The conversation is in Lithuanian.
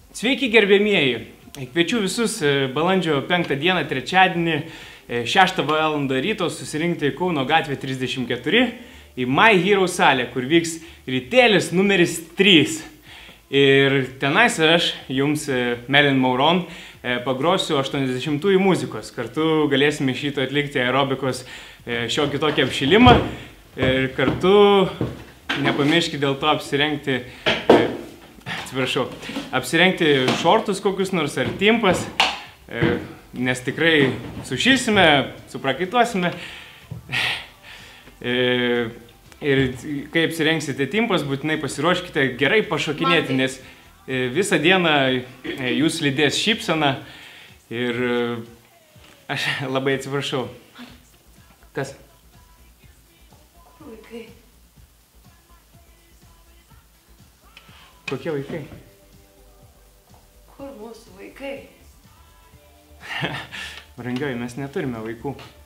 Sveiki gerbėmieji, kviečiu visus balandžio 5 dieną, trečiadienį, 6 val. Ryto susirinkti Kauno gatvė 34 į My Hero salę, kur vyks rytėlis numeris 3. Ir tenais aš jums, Marilyn Monroe, pagrosiu 80-ųjų muzikos. Kartu galėsime šito atlikti aerobikos šiokį tokį apšilimą ir kartu nepamirškite dėl to apsirengti šortus kokius nors ar timpas, nes tikrai sušilsime, suprakaituosime. Ir kai apsirengsite timpas, būtinai pasiruoškite gerai pašokinėti, nes visą dieną jūs lydės šypsena ir aš labai atsiprašau. Kas? Vaikai. Kokie vaikai? Kur mūsų vaikai? Brangioji, mes neturime vaikų.